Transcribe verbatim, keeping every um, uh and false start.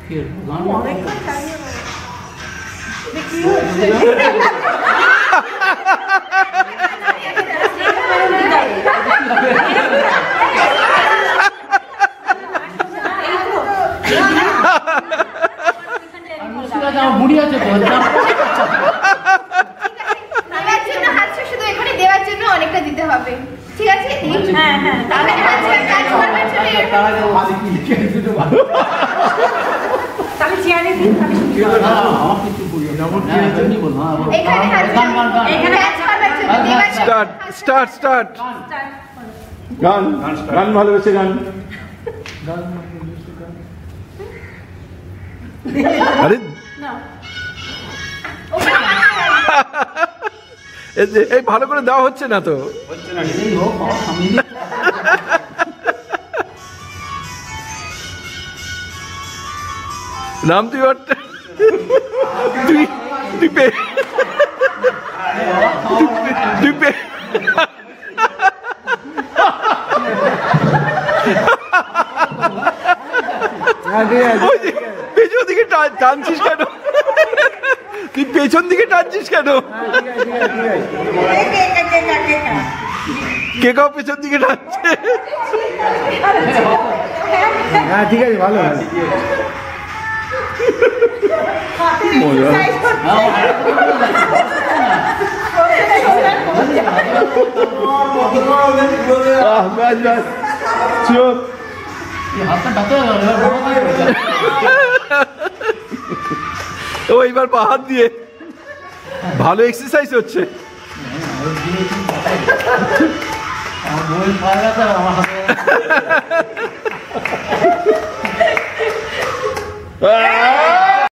বুড়ি আছে তো শুধু এখানে দেওয়ার জন্য অনেকটা দিতে হবে ঠিক আছে হ্যাঁ হ্যাঁ তাহলে কাজ করবেন তাহলে চেয়ারে দিন তাহলে আমার কিছু বলি না আমি বল না এখানে গান গান গান এখানে কাজ করবেন স্টার্ট স্টার্ট স্টার্ট গান গান ভালোবেসে গান গান আরে না এই ভালো করে দেওয়া হচ্ছে না তো হচ্ছে না এই হোক আমি নাম তুই তুই তুই পে তুই পে পেছন দিকে টানছিস কেন তুই পেছন দিকে টানছিস কেন কেকাও পেছন দিকে টানছে হ্যাঁ ঠিক আছে ভালো ও এইবার পাহাড় দিয়ে ভালো এক্সারসাইজ হচ্ছে আমার